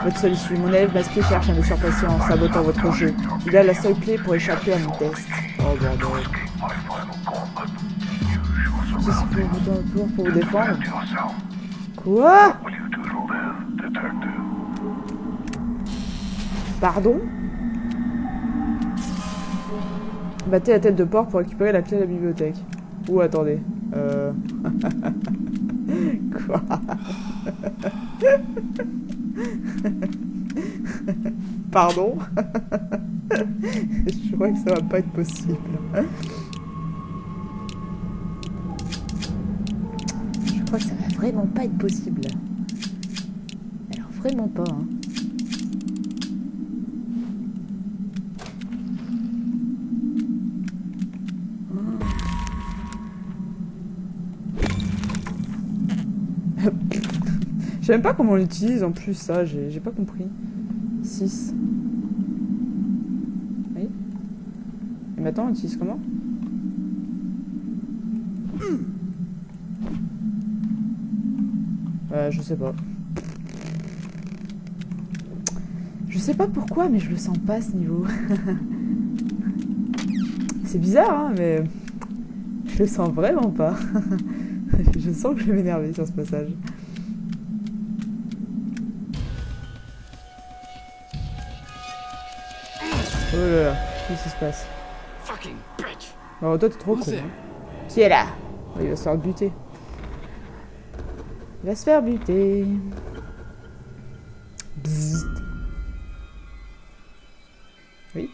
Votre seule issue. Mon élève masqué cherche à me surpasser en sabotant votre jeu. Il a la seule clé pour échapper à mon test. Oh bordel. Ceci pour vous autour pour vous défendre. Quoi? Pardon? Battez la tête de porc pour récupérer la clé de la bibliothèque. Ou attendez. Quoi? Pardon? Je crois que ça va pas être possible. Je crois que ça va vraiment pas être possible. Alors vraiment pas, hein. Je sais même pas comment on l'utilise en plus, ça, j'ai pas compris. 6. Oui. Et maintenant, on l'utilise comment? Je sais pas. Je sais pas pourquoi, mais je le sens pas à ce niveau. C'est bizarre, hein, mais je le sens vraiment pas. Je sens que je vais m'énerver sur ce passage. Oh là là, qu'est-ce qui se passe? Oh, toi t'es trop con. Hein. Qui est là? Oh, il va se faire buter. Il va se faire buter. Bzzzt. Oui.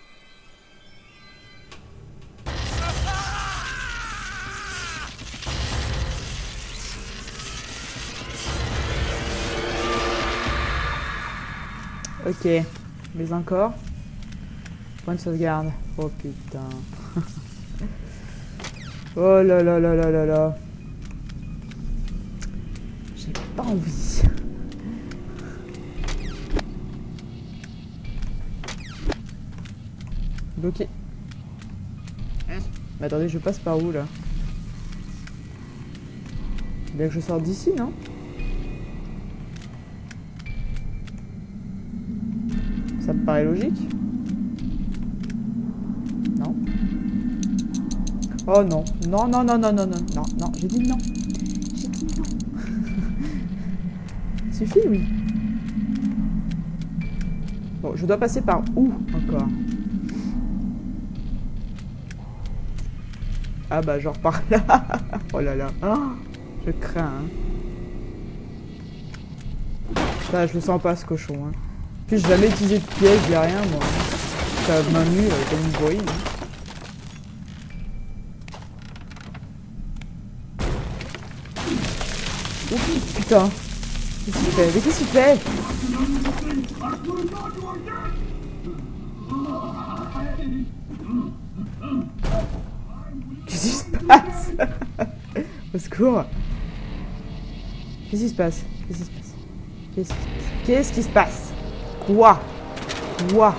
Ok. Mais encore. Point de sauvegarde. Oh putain. Oh là là là là là là. J'ai pas envie. Bloqué. Mais attendez, je passe par où là? Bien que je sorte d'ici, non? Ça me paraît logique. Non. Oh non. Non, non, non, non, non, non, non, non, j'ai dit non. J'ai dit non. Suffit, oui. Bon, je dois passer par où encore? Ah bah genre par là. Oh là là. Oh, je crains. Hein. Ça, je le sens pas ce cochon. Hein. Puis j'ai jamais utilisé de piège, j'ai rien moi. Ça main nue comme une bruit. Hein. Oh putain. Qu'est-ce qu'il fait? Mais qu'est-ce qu'il fait? Qu'est-ce qui se passe? Au secours. Qu'est-ce qui se passe? Qu'est-ce qui se passe? Qu'est-ce qui se passe? Qu'est-ce qui se passe? Quoi? Quoi?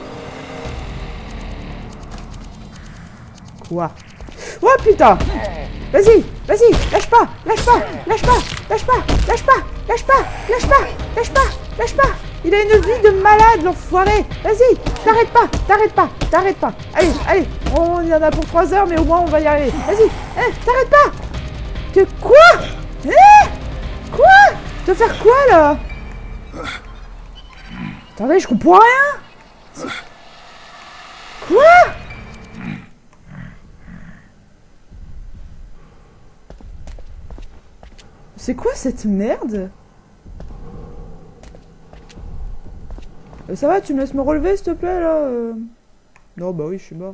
Quoi? Oh putain! Vas-y! Vas-y! Lâche pas! Lâche pas! Lâche pas! Lâche pas! Lâche pas! Lâche pas! Lâche pas! Lâche pas! Lâche pas! Il a une vie de malade, l'enfoiré! Vas-y! T'arrêtes pas! T'arrêtes pas! T'arrêtes pas! Allez! Allez! On y en a pour 3 heures, mais au moins on va y arriver! Vas-y! T'arrêtes pas! Que quoi? Quoi? Te faire quoi, là? Attendez, je comprends rien! Quoi? C'est quoi cette merde? Ça va, tu me laisses me relever, s'il te plaît, là Non, bah oui, je suis mort.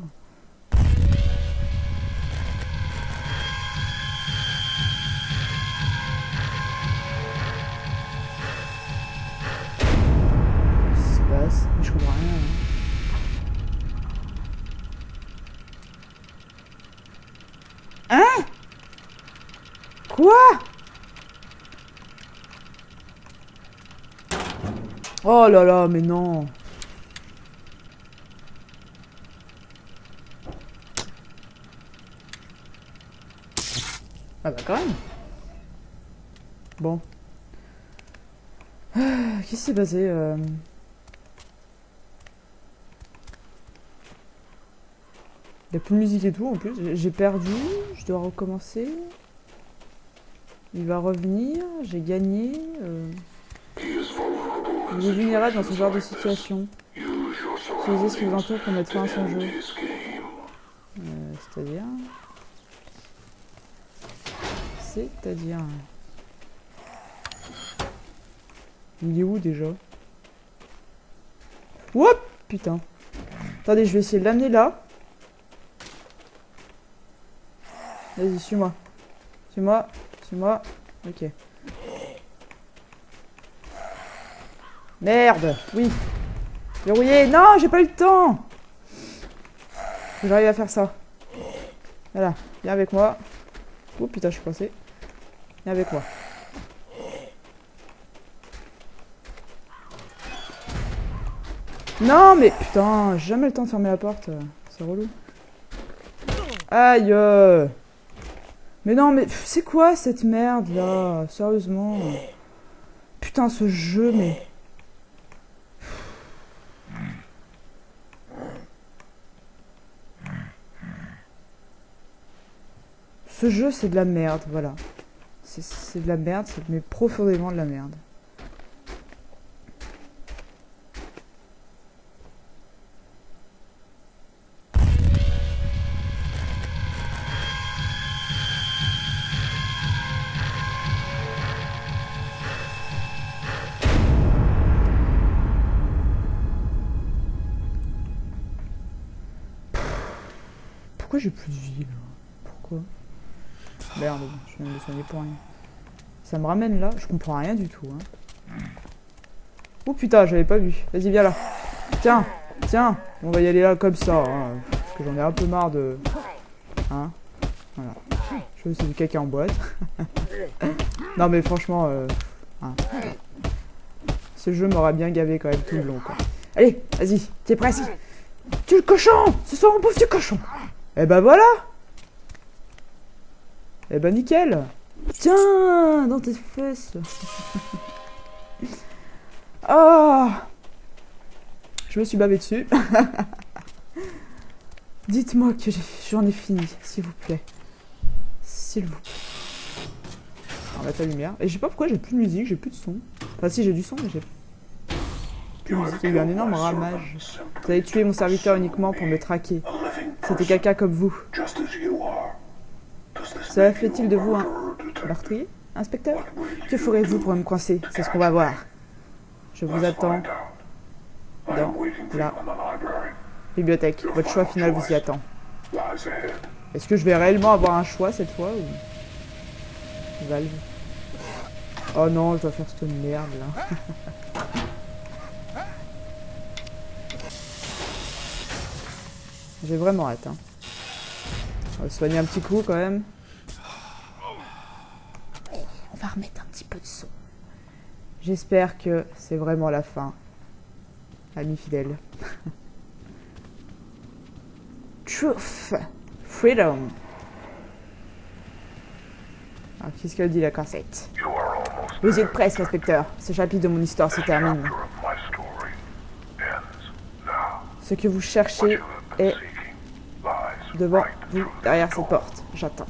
Qu'est-ce qui se passe? Mais je comprends rien. Hein? Quoi? Oh là là, mais non. Ah bah quand même. Bon. Qu'est-ce qui s'est passé Il n'y a plus de musique et tout en plus. J'ai perdu. Je dois recommencer. Il va revenir. J'ai gagné. Il est vulnérable dans ce genre de situation. Utilisez ce qui vous entoure pour mettre fin à son jeu. C'est-à-dire... C'est-à-dire... Il est où déjà? Oups! Putain. Attendez, je vais essayer de l'amener là. Vas-y, suis-moi. Suis-moi. Suis-moi. Ok. Merde! Oui. Verrouillé. Non, j'ai pas eu le temps! Faut que j'arrive à faire ça. Voilà. Viens avec moi. Oh putain, je suis coincé. Viens avec moi. Non, mais putain, j'ai jamais le temps de fermer la porte. C'est relou. Aïe. Mais non, mais c'est quoi cette merde là? Sérieusement. Putain, ce jeu, mais... Ce jeu, c'est de la merde, voilà. C'est de la merde, mais profondément de la merde. Pourquoi j'ai plus de vie là? Pourquoi? Merde, je viens de me soigner pour rien. Ça me ramène là, je comprends rien du tout. Hein. Oh putain, j'avais pas vu. Vas-y, viens là. Tiens, tiens, on va y aller là comme ça. Hein, parce que j'en ai un peu marre de... Hein? Voilà. Je veux c'est du caca en boîte. Non mais franchement, hein. Ce jeu m'aura bien gavé quand même tout le long. Quoi. Allez, vas-y, t'es presque. Tu le cochon! Ce soir on bouffe du cochon! Eh ben voilà! Eh ben nickel! Tiens! Dans tes fesses! Oh! Je me suis bavé dessus. Dites-moi que j'en ai fini, s'il vous plaît. S'il vous plaît. On va mettre la lumière. Et je sais pas pourquoi j'ai plus de musique, j'ai plus de son. Enfin si, j'ai du son, mais j'ai plus de musique. Il y a eu un énorme ramage. Vous avez tué mon serviteur uniquement pour me traquer. C'était quelqu'un comme vous. Cela fait-il de vous un meurtrier, inspecteur? Que ferez-vous pour me coincer? C'est ce qu'on va voir. Je vous attends dans la bibliothèque. Votre choix final vous y attend. Est-ce que je vais réellement avoir un choix cette fois ou... Valve. Oh non, je dois faire cette merde là. J'ai vraiment hâte. Hein. On va soigner un petit coup quand même. On va remettre un petit peu de son. J'espère que c'est vraiment la fin. Ami fidèle. Truth. Freedom. Alors, qu'est-ce qu'elle dit la cassette? Vous y êtes presque, inspecteur. Ce chapitre de mon histoire se termine. Ce que vous cherchez est devant vous, derrière cette porte. J'attends.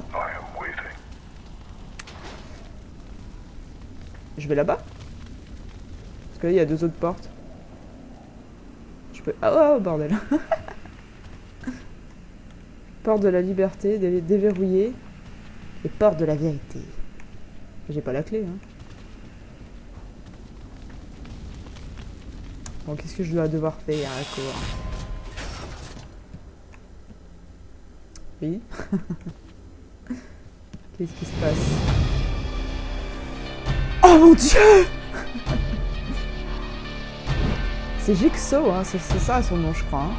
Je vais là-bas? Parce que là, il y a 2 autres portes. Je peux... Oh, bordel. Porte de la liberté, déverrouillée. Et porte de la vérité. J'ai pas la clé, hein. Bon, qu'est-ce que je dois devoir faire à quoi? Oui. Qu'est-ce qui se passe? Oh mon dieu! C'est Jigsaw, hein, c'est ça son nom, je crois. Hein.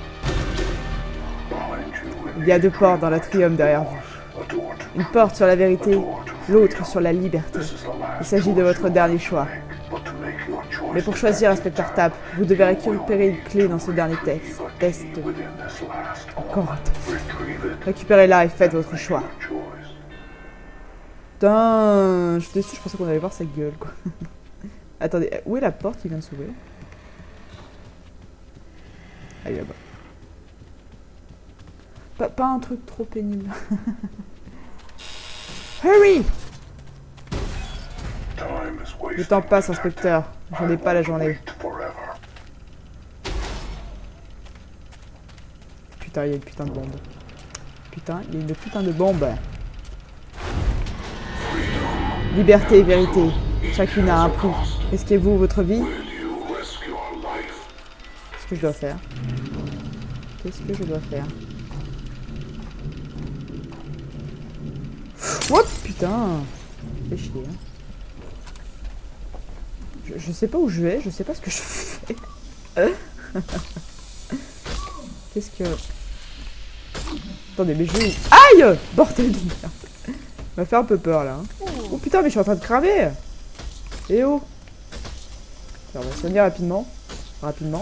Il y a 2 portes dans l'atrium derrière vous. Une porte sur la vérité, l'autre sur la liberté. Il s'agit de votre dernier choix. Mais pour choisir, inspecteur Tapp, vous devez récupérer une clé dans ce dernier test. Encore un test. Récupérez-la et faites votre choix. Putain, je suis déçu, je pensais qu'on allait voir sa gueule, quoi. Attendez, où est la porte qui vient de s'ouvrir? Ah, là-bas. Pas un truc trop pénible. Hurry! Le temps passe, inspecteur. J'en ai pas la journée. Putain, il y a une putain de bombe. Putain, il y a une putain de bombe. Liberté et vérité. Chacune a un prix. Risquez-vous votre vie? Qu'est-ce que je dois faire? Qu'est-ce que je dois faire? Oh putain! Fais chier. Hein. Je sais pas où je vais, je sais pas ce que je fais. Qu'est-ce que... Attendez, mais je... Aïe! Bordel de merde. Ça m'a fait un peu peur là. Hein. Oh putain, mais je suis en train de cramer! Eh oh! Alors, on va soigner rapidement. Rapidement.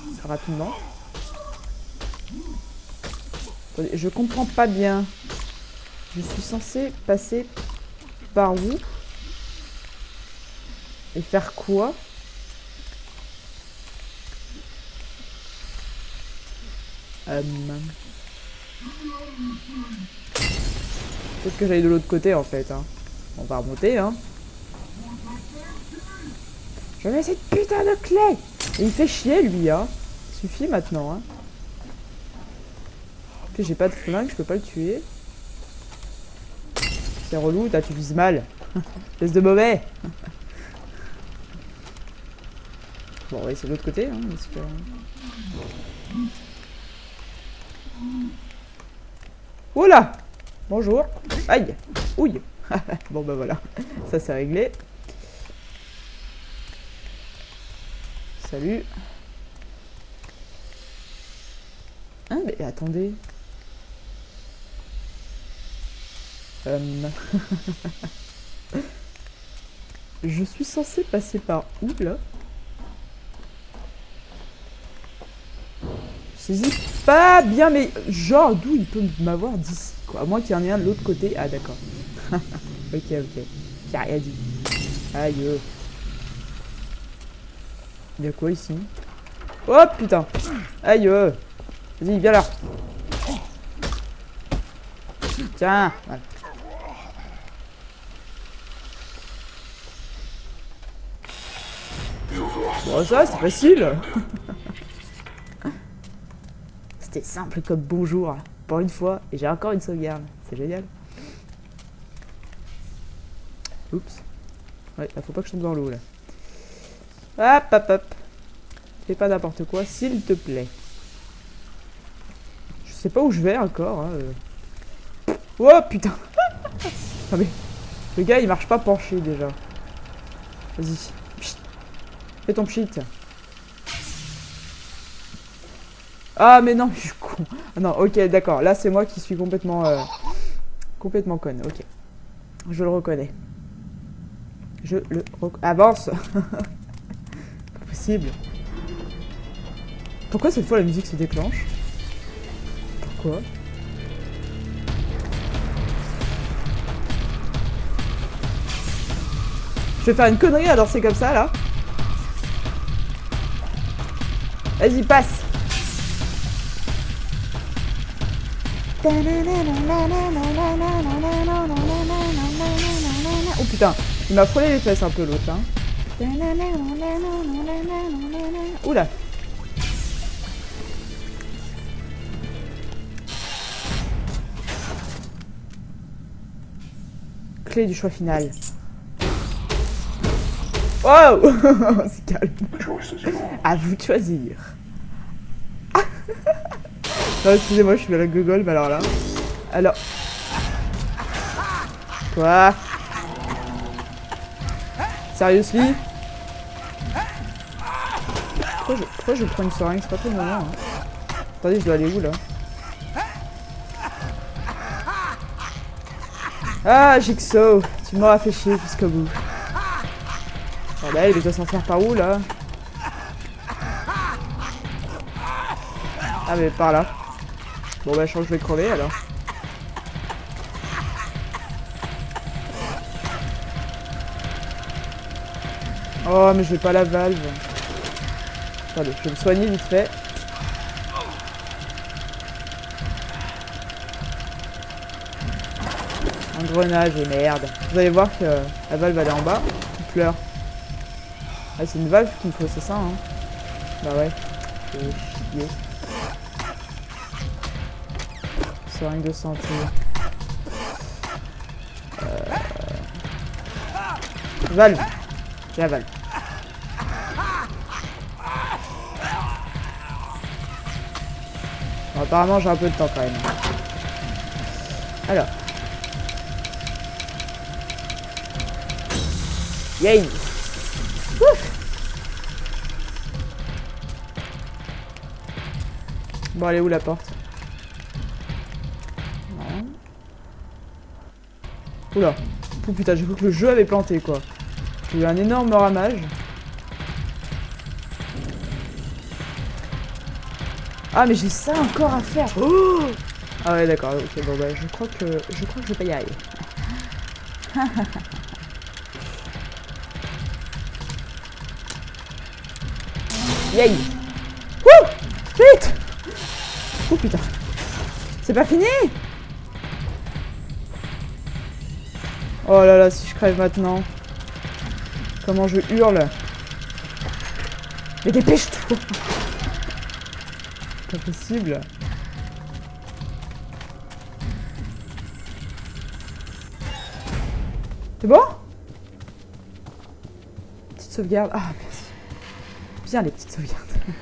Attendez, je comprends pas bien. Je suis censé passer par où? Et faire quoi? Peut-être que j'aille de l'autre côté en fait. Hein. On va remonter. Hein. Je vais cette putain de clé. Et il fait chier lui. Hein. Suffit maintenant. Hein. Puis j'ai pas de flingue, je peux pas le tuer. C'est relou, tu vises mal. Laisse de mauvais. Bon, on va essayer de l'autre côté. Hein, parce que... Oh là! Bonjour. Aïe! Ouille! Bon bah voilà. Ça c'est réglé. Salut. Hein, mais attendez. Je suis censé passer par où là? Je saisis pas bien, mais genre d'où il peut m'avoir d'ici quoi? À moins qu'il y en ait un de l'autre côté. Ah d'accord. Ok. J'ai rien dit. Aïe. Il y a quoi ici? Oh putain. Aïe. Vas-y, viens là. Tiens. Voilà. Bon ça c'est facile. C'était simple comme bonjour. Pour une fois. Et j'ai encore une sauvegarde. C'est génial. Oups. Ouais, là faut pas que je tombe dans l'eau là. Hop. Fais pas n'importe quoi, s'il te plaît. Je sais pas où je vais encore. Hein. Oh putain. Non mais... Le gars il marche pas penché déjà. Vas-y. Fais ton pchit. Ah mais non, je suis con. Ah, non, ok, d'accord. Là c'est moi qui suis complètement... complètement conne, ok. Je le reconnais. Avance. Pas possible. Pourquoi cette fois la musique se déclenche? Pourquoi? Je vais faire une connerie à danser comme ça là. Vas-y, passe. Oh putain, il m'a frôlé les fesses un peu l'autre hein. Oula. Clé du choix final. Wow. C'est calme. À vous de choisir. Non, excusez-moi, je suis à la gogole, mais alors là... Alors... Quoi? Seriously? Pourquoi je prends une seringue? C'est pas trop le moment. Hein. Attendez, je dois aller où là? Ah, Jigsaw, tu m'auras fait chier jusqu'au bout. Bordel, il doit s'en faire par où là? Ah mais par là. Bon bah je crois que je vais crever alors. Oh, mais j'ai pas la valve. Attendez, je vais me soigner vite fait. Engrenage et merde. Vous allez voir que la valve elle est en bas. Il pleure. Ah, c'est une valve qu'il me faut, c'est ça, hein. Bah ouais. C'est chier. Seringue de santé. Valve. J'ai la valve. Bon, apparemment j'ai un peu de temps quand même. Alors. Yay. Ouf. Bon, elle est où la porte? Non. Oula. Oh putain, j'ai cru que le jeu avait planté quoi. J'ai eu un énorme ramage. Ah mais j'ai ça encore à faire. Oh, ah ouais d'accord, ok bon bah je crois que je vais pas y arriver. Yay. Wouh. Vite. Oh putain. C'est pas fini. Oh là là, si je crève maintenant. Comment je hurle. Mais dépêche-toi. Pas possible. C'est bon? Petite sauvegarde. Ah merci. Bien les petites sauvegardes.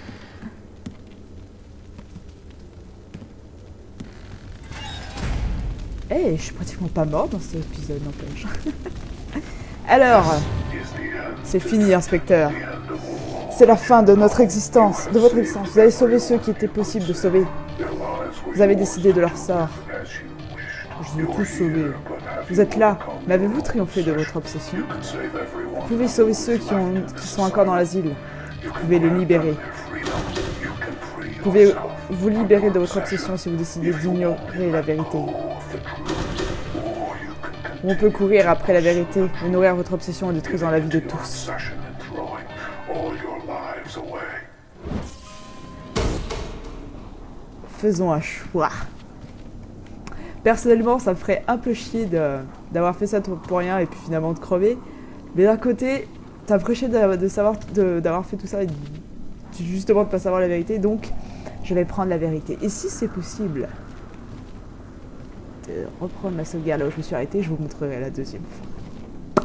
Eh, hey, je suis pratiquement pas mort dans cet épisode, n'empêche. Alors, c'est fini, inspecteur. C'est la fin de notre existence, de votre existence. Vous avez sauvé ceux qui étaient possibles de sauver. Vous avez décidé de leur sort. Je les ai tous sauvés. Vous êtes là, mais avez-vous triomphé de votre obsession? Vous pouvez sauver ceux qui sont encore dans l'asile. Vous pouvez les libérer. Vous pouvez vous libérer de votre obsession si vous décidez d'ignorer la vérité. On peut courir après la vérité et nourrir votre obsession en détruisant la vie de tous. Faisons un choix. Personnellement, ça me ferait un peu chier d'avoir fait ça pour rien et puis finalement de crever. Mais d'un côté, ça me ferait chier d'avoir fait tout ça et justement de pas savoir la vérité. Donc, je vais prendre la vérité. Et si c'est possible de reprendre ma sauvegarde là où je me suis arrêté, je vous montrerai la deuxième fois.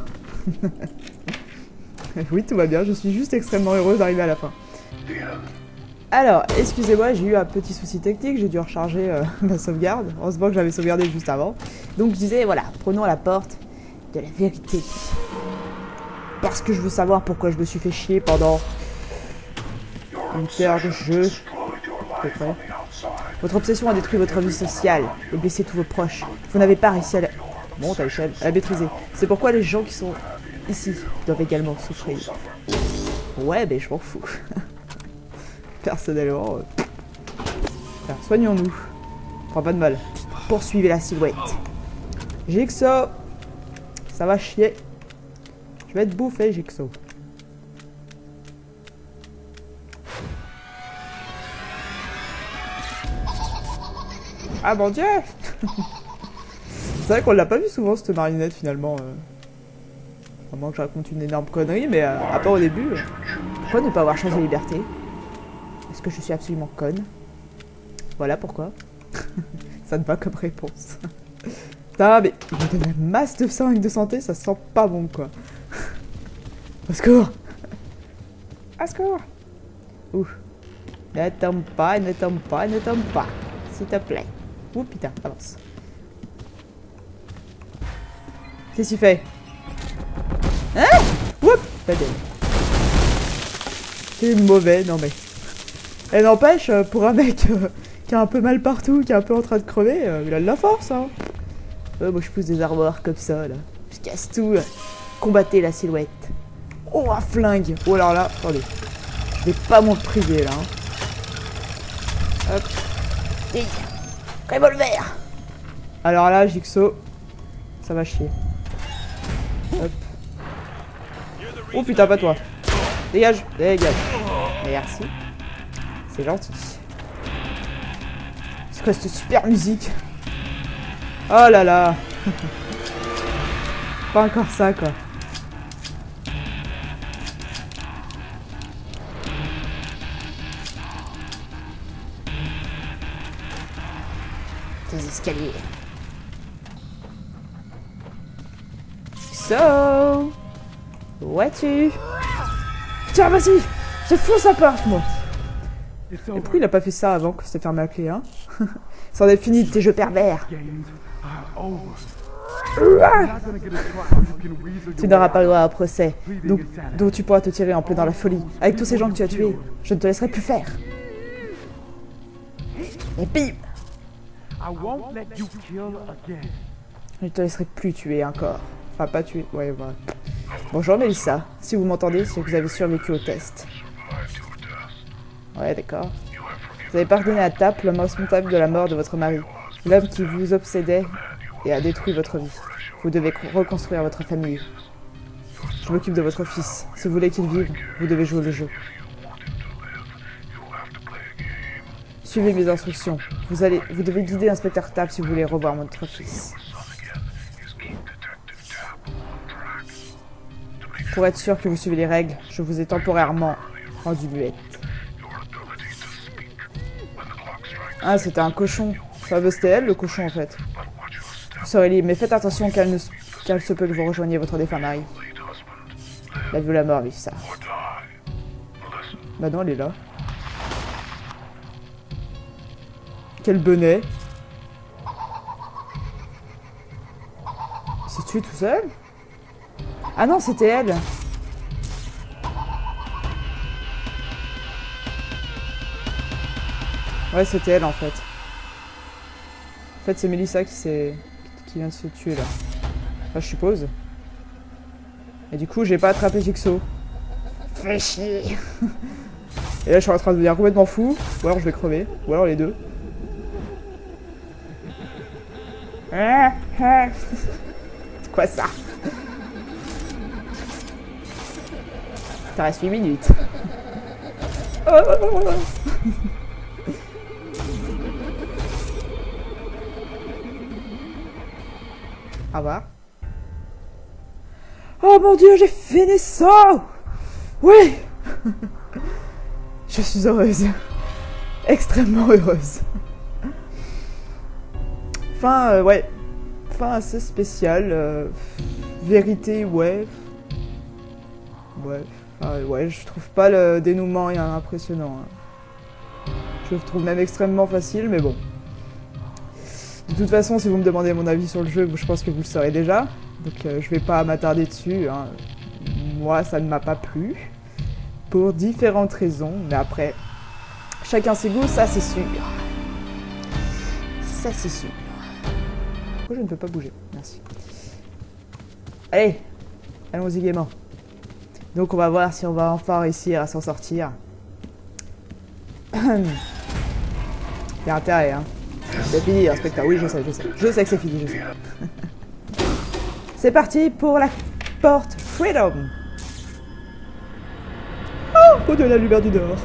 Oui, tout va bien. Je suis juste extrêmement heureuse d'arriver à la fin. Alors, excusez-moi, j'ai eu un petit souci technique, j'ai dû recharger ma sauvegarde. Heureusement que j'avais sauvegardé juste avant. Donc je disais, voilà, prenons la porte de la vérité. Parce que je veux savoir pourquoi je me suis fait chier pendant une heure de jeu. À peu près. Votre obsession a détruit votre vie sociale et blessé tous vos proches. Vous n'avez pas réussi à la... Monte à l'échelle, à la maîtriser. C'est pourquoi les gens qui sont ici doivent également souffrir. Ouais, ben je m'en fous. Personnellement... soignons-nous. Enfin, pas de mal. Poursuivez la silhouette. Jigsaw. Ça va chier. Je vais être bouffé, Jigsaw. Ah mon dieu. C'est vrai qu'on l'a pas vu souvent cette marionnette finalement. À moins que je raconte une énorme connerie, mais à part au début. Pourquoi ne pas avoir chance de liberté? Est-ce que je suis absolument conne? Voilà pourquoi. Ça ne va comme réponse. Putain, mais il me donne la masse de sang et de santé, ça sent pas bon quoi. Au secours! Au secours! Ouh. Ne tombe pas, ne tombe pas, ne tombe pas. S'il te plaît. Ouh putain, avance. Qu'est-ce qu'il fait? Hein? Oups! Pas de... C'est mauvais, non mais... Et n'empêche, pour un mec qui a un peu mal partout, qui est un peu en train de crever, il a de la force, hein. Moi je pousse des armoires comme ça, là. Je casse tout. Combattez la silhouette. Oh, un flingue. Oh, alors là, attendez. Je vais pas m'en priver, là. Hein. Hop. Et... revolver. Alors là, Jigsaw, ça va chier. Hop. Oh putain, pas toi. Dégage, dégage. Merci. C'est gentil. C'est quoi cette super musique? Oh là là. Pas encore ça, quoi. Des escaliers. So, où es-tu? Tiens, vas-y, je fonce sa porte, moi. Et pourquoi il a pas fait ça avant que c'était fermé à clé, hein? C'en est fini de tes jeux pervers. Tu n'auras pas le droit à un procès, donc tu pourras te tirer en plein dans la folie. Avec tous ces gens que tu as tués, je ne te laisserai plus faire. Et bim! Je ne te laisserai plus tuer encore. Enfin, pas tuer, ouais, voilà. Bonjour Mélissa, si vous m'entendez, c'est que vous avez survécu au test. Ouais, d'accord. Vous avez pardonné à Tapp, l'homme responsable de la mort de votre mari. L'homme qui vous obsédait et a détruit votre vie. Vous devez reconstruire votre famille. Je m'occupe de votre fils. Si vous voulez qu'il vive, vous devez jouer le jeu. Suivez mes instructions. Vous devez guider l'inspecteur Tapp si vous voulez revoir votre fils. Pour être sûr que vous suivez les règles, je vous ai temporairement rendu muette. Ah, c'était un cochon. Enfin, c'était elle, le cochon, en fait. Vous serez libre, mais faites attention qu'elle se peut que vous rejoigniez votre défunt mari. La vie ou la mort, oui, ça. Bah non, elle est là. Quel bonnet. Il s'est tué tout seul? Ah non, c'était elle. Ouais, c'était elle en fait. En fait, c'est Mélissa qui vient de se tuer là. Enfin, je suppose. Et du coup, j'ai pas attrapé Jigsaw. Fais chier. Et là, je suis en train de devenir complètement fou. Ou alors je vais crever. Ou alors les deux. C'est quoi ça? Ça reste 8 minutes. Au revoir. Oh mon dieu, j'ai fini ça! Oui! Je suis heureuse. Extrêmement heureuse. Fin, ouais. Fin assez spéciale. Vérité, ouais. Ouais. Ouais, je trouve pas le dénouement impressionnant. Hein. Je le trouve même extrêmement facile, mais bon. De toute façon, si vous me demandez mon avis sur le jeu, je pense que vous le saurez déjà. Donc je vais pas m'attarder dessus. Hein. Moi, ça ne m'a pas plu. Pour différentes raisons. Mais après, chacun ses goûts, ça c'est sûr. Ça c'est sûr. Pourquoi je ne peux pas bouger? Merci. Allez, allons-y gaiement. Donc on va voir si on va enfin réussir à s'en sortir. Il y a intérêt, hein. C'est fini, inspecteur. Oui, je sais, je sais. Je sais que c'est fini, je sais. C'est parti pour la porte Freedom. Oh, de la lumière du dehors.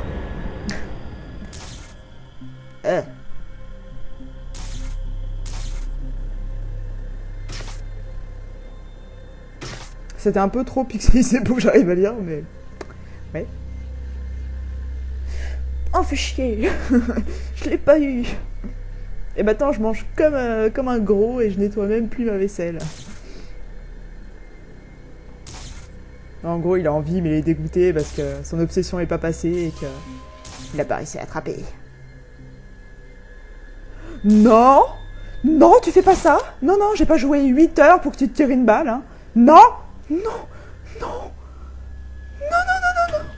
C'était un peu trop pixelisé pour que j'arrive à lire, mais... Ouais. Oh, fait chier. Je l'ai pas eu. Et maintenant, je mange comme un gros et je nettoie même plus ma vaisselle. En gros, il a envie, mais il est dégoûté parce que son obsession n'est pas passée et qu'il n'a pas réussi à attraper. Non! Non, tu fais pas ça! Non, non, j'ai pas joué 8 heures pour que tu te tires une balle, hein! Non! Non! Non! Non, non, non, non, non!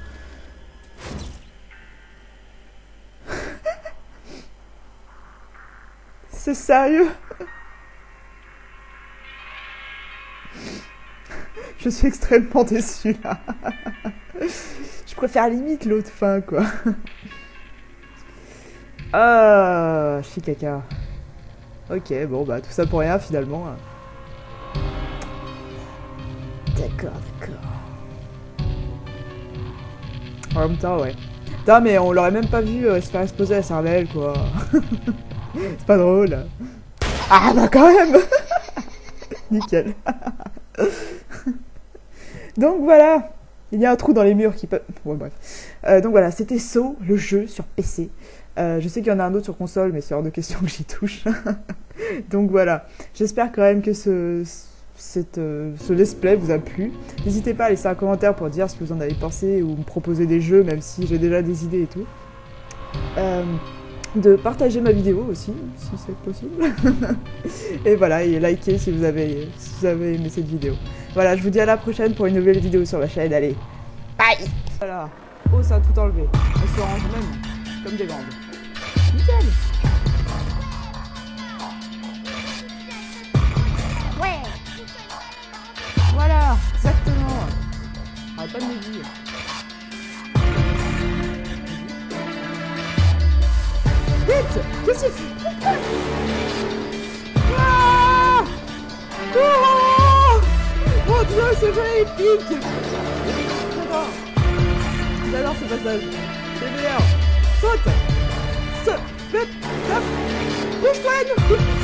C'est sérieux? Je suis extrêmement déçue, là. Je préfère limite l'autre fin, quoi. Ah, chicaca. Ok, bon, bah, tout ça pour rien, finalement. D'accord, d'accord. En même temps, ouais. Putain, mais on l'aurait même pas vu se faire exploser la cervelle, quoi. C'est pas drôle. Ah, bah quand même. Nickel. Donc voilà. Il y a un trou dans les murs qui peut... Bon, bref. Donc voilà, c'était Saw, le jeu sur PC. Je sais qu'il y en a un autre sur console, mais c'est hors de question que j'y touche. Donc voilà. J'espère quand même que ce let's play vous a plu. N'hésitez pas à laisser un commentaire pour dire ce que vous en avez pensé ou me proposer des jeux, même si j'ai déjà des idées et tout. De partager ma vidéo aussi, si c'est possible. Et voilà, et likez si vous avez aimé cette vidéo. Voilà, je vous dis à la prochaine pour une nouvelle vidéo sur la chaîne. Allez, bye. Voilà. Oh, ça a tout enlevé. On se range même comme des bandes. Nickel. Ouais. Voilà, exactement. Arrête pas de me dire. Vite. Qu'est-ce que c'est? Ah. Oh, mon Dieu, ce jeu est épique. J'adore ce passage. C'est meilleur. Saute. Saute. Bouge-toi.